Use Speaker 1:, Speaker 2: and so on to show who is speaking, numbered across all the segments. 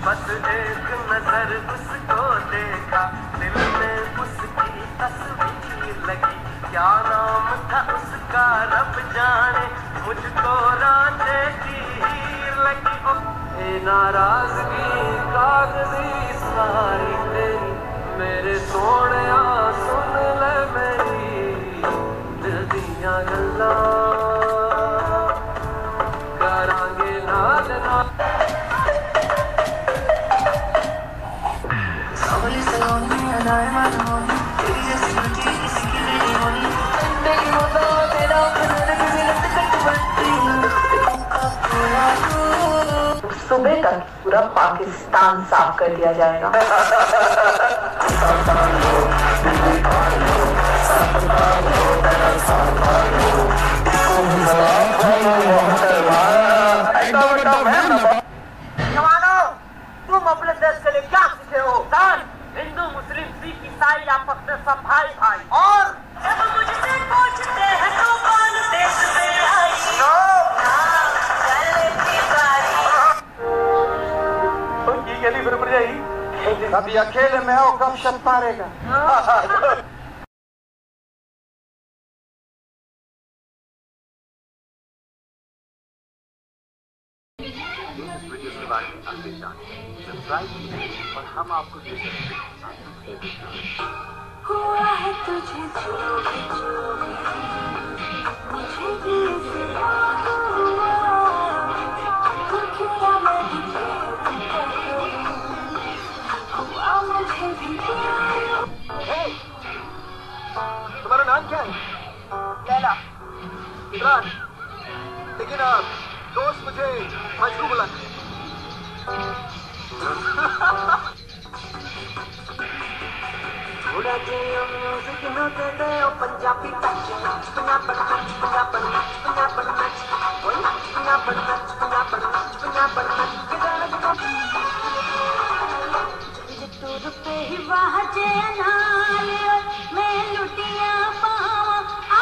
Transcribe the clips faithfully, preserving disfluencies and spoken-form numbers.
Speaker 1: बस एक नजर उसको देखा, दिल में उसकी तस्वीर लगी। क्या नाम था उसका रब जाने, मुझको रांझे की हीर लगी। ए नाराजगी कागजी सारी तेरी, मेरे सोनिया सुन ले मेरी दिल दियां गल्लां करांगे नाल नाल। सावली सलोनी अदाए मानोनी, तेरी जैसी लड़की किसी की नहीं होनी। मेरी होता तेरा नजर भी लटकट बनती है। सुबह तक पूरा पाकिस्तान साफ कर दिया जाएगा।
Speaker 2: जवानों, तुम अपने देश के लिए क्या सीखे हो? हिंदू, मुस्लिम, सिख, ईसाई आपस में सब भाई भाई। और जब मुझसे पूछते हैं तो कौन देश में आई? नो अभी अकेले में हो, कब शत मारेगा?
Speaker 1: वीडियो के बारे में आपके साथ सब्सक्राइब कीजिए और हम आपको दे सकते हैं।
Speaker 3: हुआ है तुझे जो भी जो भी, मुझे भी ऐसे हुआ, तो क्या मैं भी हुआ मुझे भी।
Speaker 1: तुम्हारा नाम क्या है?
Speaker 2: लैला।
Speaker 1: इमरान। लेकिन दोस्त मुझे मजनू बुलाता है।
Speaker 3: थोड़ा जियो म्यूजिक नोटे दे ओ पंजाबी टच, पंजाबन नच पंजाबन नच पंजाबन नच, ओए पंजाबन नच पंजाबन नच पंजाबन नच के गाने को जे तू पे ही वाजे नाल मैं लुटिया पावा।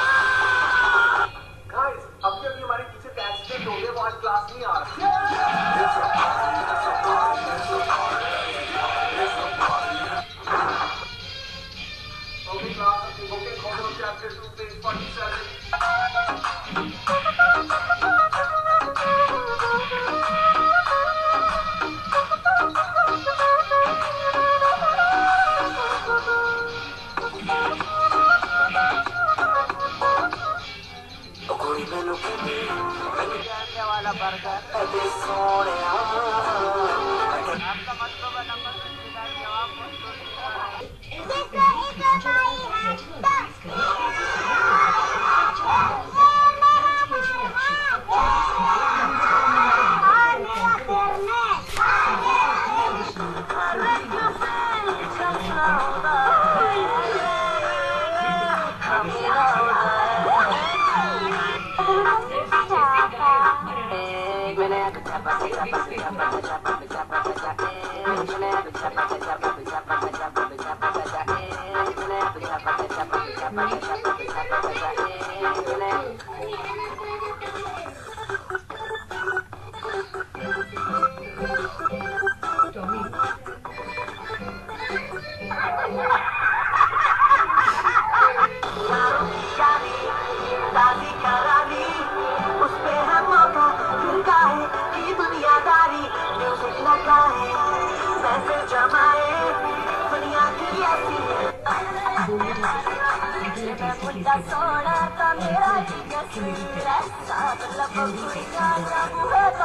Speaker 1: गाइस, अभी अभी हमारे पीछे एक्सीडेंट हो गया, वो आज क्लास नहीं आ रहा। Okay, class, okay, Common chapter two, page forty-seven.
Speaker 3: कोई मैनू कहती मैनू जानने वाला बर्गर ऐसे सोने आपका मतलब नंबर जवाब सोना का मेरा ही कसूर है, साथ लब कोई ना